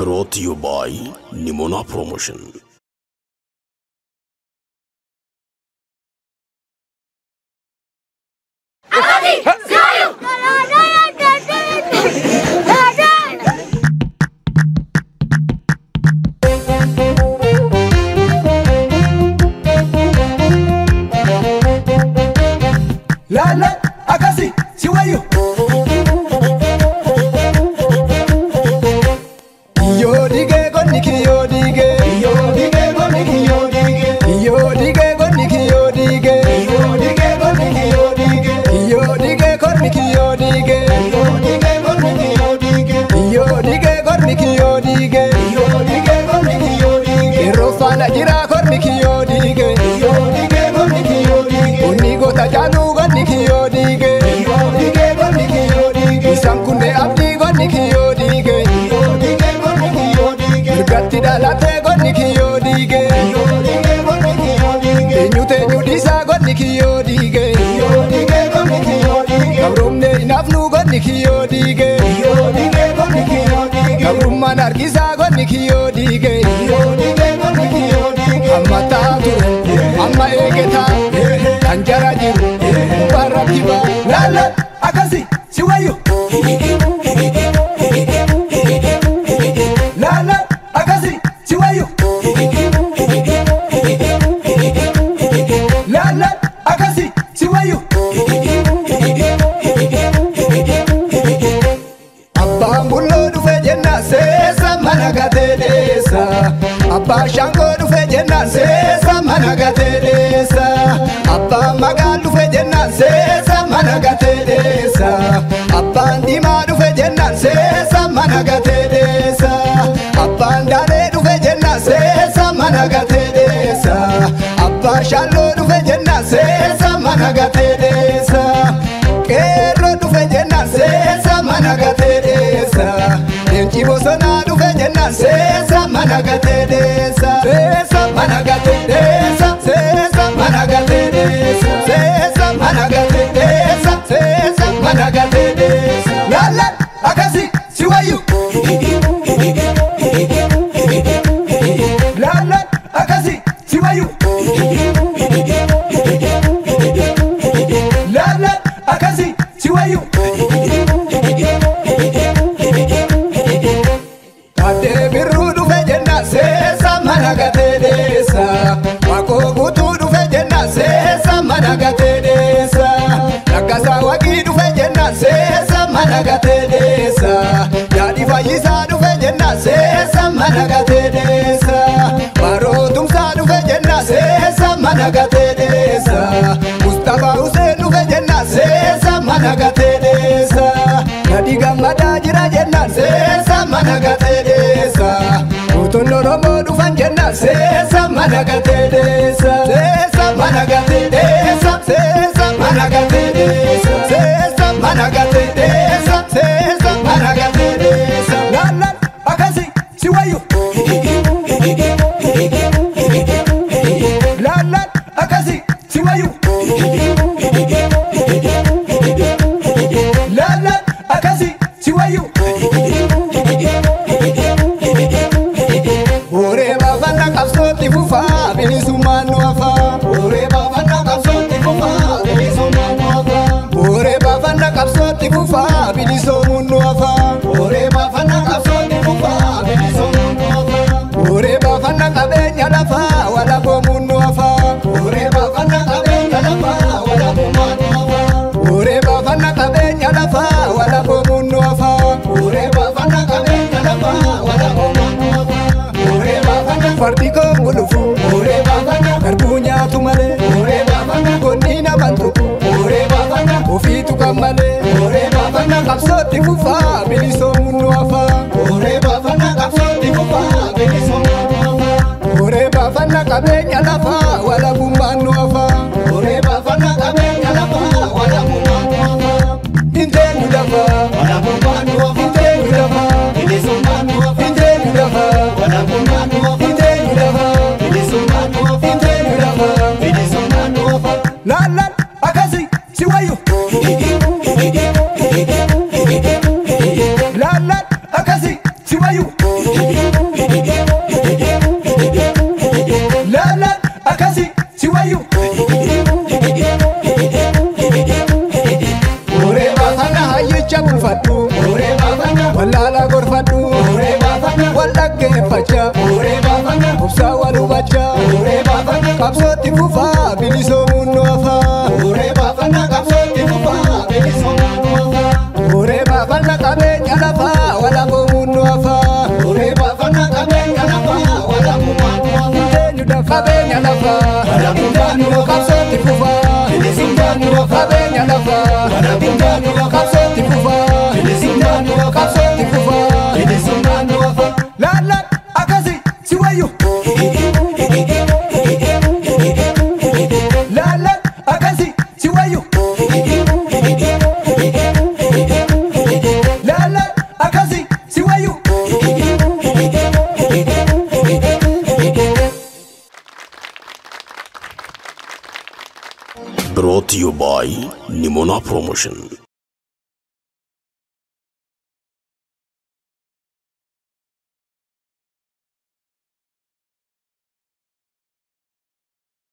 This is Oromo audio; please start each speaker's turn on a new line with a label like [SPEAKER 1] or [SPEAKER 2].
[SPEAKER 1] brought to you by Nimona Promotion.
[SPEAKER 2] Lala, akasi, siwayo. Yo dige goniki yo dige, yo dige goniki yo dige, yo dige goniki yo dige, yo dige goniki yo dige, yo dige goniki yo dige, yo dige goniki yo dige, yo dige goniki yo dige, yo dige goniki yo dige. Rofana jira goniki yo dige, yo dige goniki yo dige. Unigo tajanu goniki yo dige, yo dige goniki yo dige. Sankunde abdi goniki yo dige, yo dige goniki yo dige. Gatti dalate goniki yo dige, yo dige goniki yo dige. Nyute nyudisa goniki yo dige, yo dige goniki yo dige. Kabrumne inafnu goniki yo dige, yo dige goniki yo dige. Kabruman argisa goniki yo dige, yo dige goniki yo dige. Amma taatu, amma egeta, anjara jiru, baratiba. Lala, akasi, siwayo. Lala, akasi, siwayo. Lala, akasi, siwayo. Abba mullo dufe jenna sesa managate desa. Abba shango dufe jenna sesa managate desa. Abba magal dufe jenna sesa managate desa. Abba ndima dufe jenna sesa managate desa. Abba ndale dufe jenna sesa managate desa. Abba shallo dufe jenna sesa managate desa. Kero dufe jenna sesa managate desa. Nenchi bosona dufe jenna sesa managate desa. Sesa managate desa. Sesa managate desa. Sesa managate desa. Sesa managate desa. Lala, akasi, siwayo. Lala, akasi, siwayo. Lala, akasi, siwayo. Ate biru dufe jenna sesa managate desa. Wako gutu dufe jenna sesa managate desa. Nakasa waki dufe jenna sesa managate desa. Yadi fayisa dufe jenna sesa managate desa. Baro tumsa dufe jenna sesa managate desa. Mustafa Hussein dufe jenna sesa managate desa. Yadi gamada jira jenna sesa managate desa. Utondo romo dufan jenna sesa managate desa. Sesa managate desa. Sesa managate desa. Sesa managate desa. Sesa managate desa. Lala, akasi, siwayo. Lala, akasi, siwayo. Lala, akasi, siwayo. Ore bafana kapsoti fufa, bilisumanu afa. Ore bafana kapsoti fufa, bilisumanu afa. Ore bafana kapsoti fufa, bilisumanu afa. Ore bafana kapsoti fufa, bilisumanu afa. Ore bafana kabenya lafa, wala bomunu afa. Ore bafana kabenya lafa, wala bomunu afa. Ore bafana kabenya lafa, wala bomunu afa. Ore bafana kabenya lafa, wala bomunu afa. Ore bafana fartiko ngulufu. Ore bafana karbunya tumale. Ore bafana konina bantuku. Ore bafana ofitu kamale. Ore bafana kapsoti fufa, bilisomunu afa. Ore bafana kapsoti fufa, bilisomunu afa. Ore bafana kabenya lafa, wala bumanu afa. Ore bafana kabenya lafa, wala bumanu afa. Intenu lafa, wala bumanu afa. Intenu lafa, bilisomunu afa. Intenu lafa, wala bumanu afa. Intenu lafa, bilisomunu afa. Intenu lafa, bilisomunu afa. Lala, akasi, siwayo. Lala, akasi, siwayo. gurraacha. Uree baafannaa qabsootti fufaa bilisoomuun nu hafaa. Uree baafannaa qabsootti fufaa bilisoomuun nu hafaa. Uree baafannaa qabeenya lafaa walaboomuun nu hafaa. Uree baafannaa qabeenya lafaa walaboomuun nu hafaa. Eenyu daf qabeenya lafaa walabummaan nu hafaa. Qabsootti fufaa bilisummaan nu hafaa. Qabeenya lafaa walabummaan nu hafaa. Qabsootti fufaa bilisummaan nu hafaa. Qabsootti fufaa bilisummaan nu hafaa. Laalaan akkasii si wayyu. Laalaan akkasii si wayyu. Laalaan akkasii si wayyu.
[SPEAKER 1] Brought to you by Nimona Promotion.